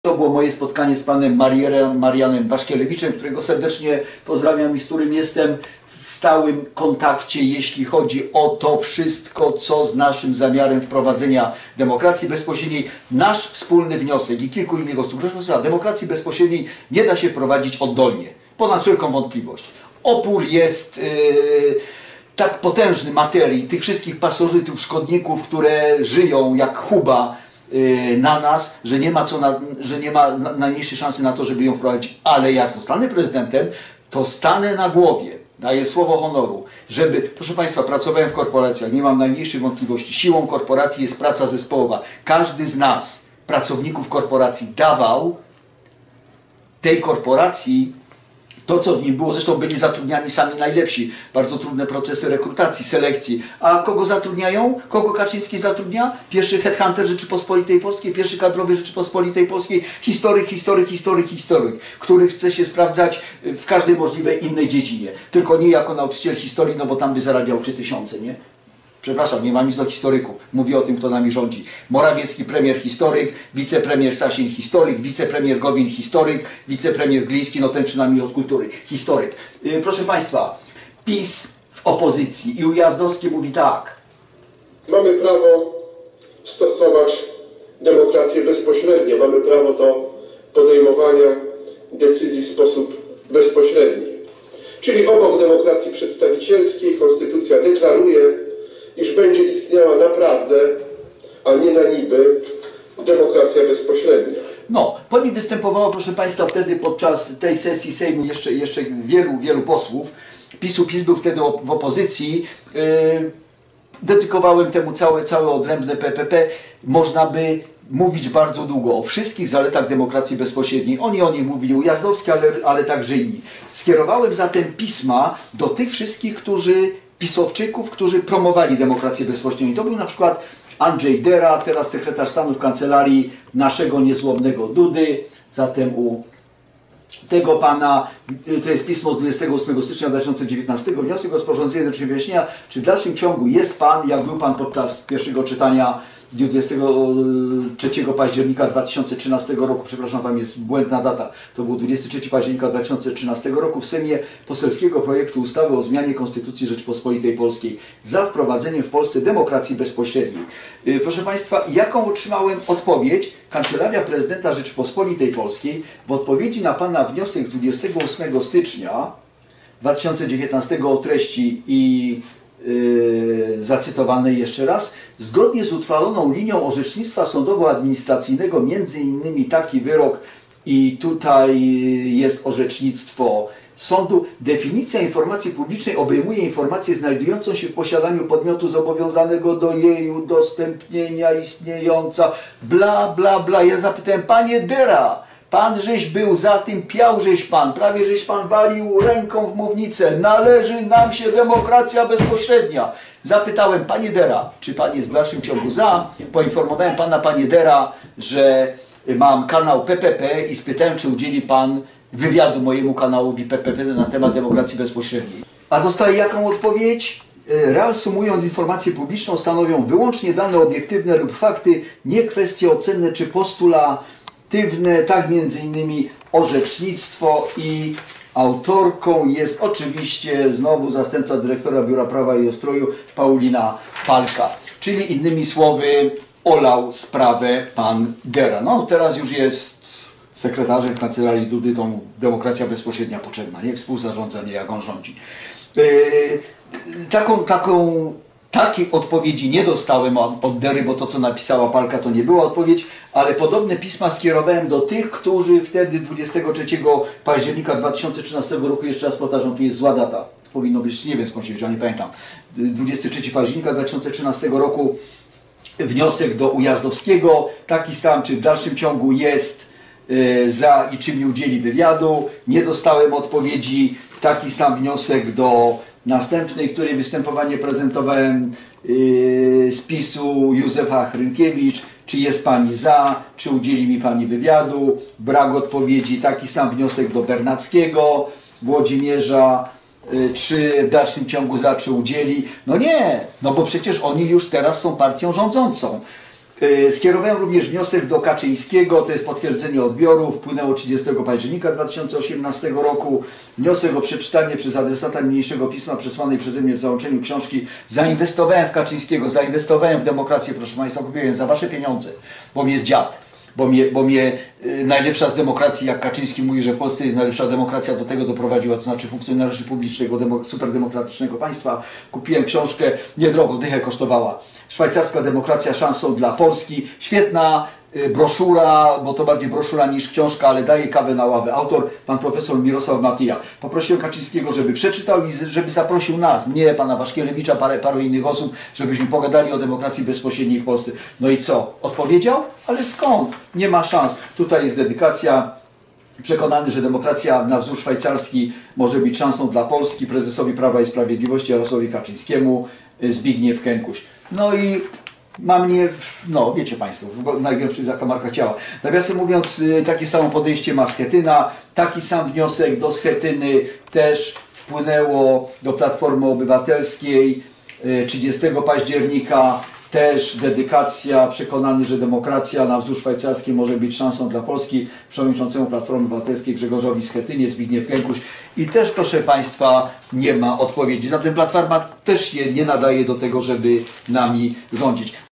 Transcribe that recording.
To było moje spotkanie z panem Marianem Waszkielewiczem, którego serdecznie pozdrawiam i z którym jestem w stałym kontakcie, jeśli chodzi o to wszystko, co z naszym zamiarem wprowadzenia demokracji bezpośredniej. Nasz wspólny wniosek i kilku innych osób, proszę Państwa, demokracji bezpośredniej nie da się wprowadzić oddolnie, ponad wszelką wątpliwość. Opór jest tak potężny materii, tych wszystkich pasożytów, szkodników, które żyją jak chuba na nas, że nie ma najmniejszej szansy na to, żeby ją wprowadzić. Ale jak zostanę prezydentem, to stanę na głowie, daję słowo honoru, żeby, proszę Państwa, pracowałem w korporacjach, nie mam najmniejszych wątpliwości, siłą korporacji jest praca zespołowa. Każdy z nas, pracowników korporacji, dawał tej korporacji to, co w nim było. Zresztą byli zatrudniani sami najlepsi. Bardzo trudne procesy rekrutacji, selekcji. A kogo zatrudniają? Kogo Kaczyński zatrudnia? Pierwszy headhunter Rzeczypospolitej Polskiej, pierwszy kadrowy Rzeczypospolitej Polskiej, historyk, który chce się sprawdzać w każdej możliwej innej dziedzinie. Tylko nie jako nauczyciel historii, no bo tam by zarabiał 3000, nie? Przepraszam, nie mam nic do historyków. Mówię o tym, kto nami rządzi. Morawiecki premier historyk, wicepremier Sasin historyk, wicepremier Gowin historyk, wicepremier Gliński, no ten przynajmniej od kultury, historyk. Proszę Państwa, PiS w opozycji i Ujazdowski mówi tak. Mamy prawo stosować demokrację bezpośrednio. Mamy prawo do podejmowania decyzji w sposób bezpośredni. Czyli obok demokracji przedstawicielskiej konstytucja deklaruje, iż będzie istniała naprawdę, a nie na niby, demokracja bezpośrednia. No, po nim występowało, proszę Państwa, wtedy podczas tej sesji Sejmu jeszcze wielu posłów. PiS był wtedy w opozycji. Dedykowałem temu całe odrębne PPP. Można by mówić bardzo długo o wszystkich zaletach demokracji bezpośredniej. Oni o nich mówili, Ujazdowski, ale także inni. Skierowałem zatem pisma do tych wszystkich, pisowczyków, którzy promowali demokrację bezpośrednią. To był na przykład Andrzej Dera, teraz sekretarz stanu w kancelarii naszego niezłomnego Dudy, zatem u tego pana, to jest pismo z 28 stycznia 2019, wniosek o sporządzenie wyjaśnienia, czy w dalszym ciągu jest pan, jak był pan podczas pierwszego czytania w dniu 23 października 2013 roku, przepraszam, tam jest błędna data, to był 23 października 2013 roku w Sejmie poselskiego projektu ustawy o zmianie Konstytucji Rzeczypospolitej Polskiej za wprowadzeniem w Polsce demokracji bezpośredniej. Proszę Państwa, jaką otrzymałem odpowiedź? Kancelaria Prezydenta Rzeczypospolitej Polskiej w odpowiedzi na pana wniosek z 28 stycznia 2019 o treści i zacytowane jeszcze raz, zgodnie z utrwaloną linią orzecznictwa sądowo-administracyjnego, między innymi taki wyrok i tutaj jest orzecznictwo sądu, definicja informacji publicznej obejmuje informację znajdującą się w posiadaniu podmiotu zobowiązanego do jej udostępnienia, istniejąca, bla, bla, bla. Ja zapytałem, panie Dera, pan żeś był za tym, piał żeś pan, prawie żeś pan walił ręką w mównicę. Należy nam się demokracja bezpośrednia. Zapytałem, panie Dera, czy pan jest w dalszym ciągu za? Poinformowałem pana, panie Dera, że mam kanał PPP i spytałem, czy udzieli pan wywiadu mojemu kanałowi PPP na temat demokracji bezpośredniej. A dostaję jaką odpowiedź? Reasumując, informację publiczną stanowią wyłącznie dane obiektywne lub fakty, nie kwestie ocenne czy postulatywne, tak między innymi orzecznictwo i autorką jest oczywiście znowu zastępca dyrektora Biura Prawa i Ustroju Paulina Palka. Czyli innymi słowy olał sprawę pan Dera. No teraz już jest sekretarzem kancelarii Dudy, tą demokracja bezpośrednia potrzebna, nie? Współzarządzanie, jak on rządzi. Takiej odpowiedzi nie dostałem od Dery, bo to, co napisała Palka, to nie była odpowiedź, ale podobne pisma skierowałem do tych, którzy wtedy 23 października 2013 roku, jeszcze raz powtarzam, to jest zła data, powinno być, nie wiem skąd się wziął, nie pamiętam, 23 października 2013 roku wniosek do Ujazdowskiego, taki sam, czy w dalszym ciągu jest za i czy mi udzieli wywiadu. Nie dostałem odpowiedzi. Taki sam wniosek do następnej, której występowanie prezentowałem z PiS-u, Józefa Hrynkiewicz. Czy jest pani za, czy udzieli mi pani wywiadu? Brak odpowiedzi. Taki sam wniosek do Bernackiego, Włodzimierza. Czy w dalszym ciągu za, czy udzieli? No nie, no bo przecież oni już teraz są partią rządzącą. Skierowałem również wniosek do Kaczyńskiego, to jest potwierdzenie odbioru, wpłynęło 30 października 2018 roku. Wniosek o przeczytanie przez adresata niniejszego pisma przesłanej przeze mnie w załączeniu książki. Zainwestowałem w Kaczyńskiego, zainwestowałem w demokrację, proszę Państwa, kupiłem za Wasze pieniądze, bo mi jest dziad. Bo mnie najlepsza z demokracji, jak Kaczyński mówi, że w Polsce jest najlepsza demokracja, do tego doprowadziła, to znaczy funkcjonariuszy publicznego, superdemokratycznego państwa. Kupiłem książkę, niedrogo, dychę kosztowała. Szwajcarska demokracja szansą dla Polski. Świetna broszura, bo to bardziej broszura niż książka, ale daje kawę na ławę. Autor, pan profesor Mirosław Matija. Poprosiłem Kaczyńskiego, żeby przeczytał i żeby zaprosił nas, mnie, pana Waszkielewicza, paru innych osób, żebyśmy pogadali o demokracji bezpośredniej w Polsce. No i co? Odpowiedział? Ale skąd? Nie ma szans. Tutaj jest dedykacja. Przekonany, że demokracja na wzór szwajcarski może być szansą dla Polski, prezesowi Prawa i Sprawiedliwości Jarosławowi Kaczyńskiemu, Zbigniew Kękuś. No i ma mnie, no wiecie Państwo, w najgorszych zakamarkach ciała. Nawiasem mówiąc, takie samo podejście ma Schetyna, taki sam wniosek do Schetyny też wpłynęło do Platformy Obywatelskiej 30 października. Też dedykacja, przekonany, że demokracja na wzór szwajcarski może być szansą dla Polski, przewodniczącemu Platformy Obywatelskiej Grzegorzowi Schetynie, Zbigniew Kękuś. I też, proszę Państwa, nie ma odpowiedzi. Zatem Platforma też się nie nadaje do tego, żeby nami rządzić.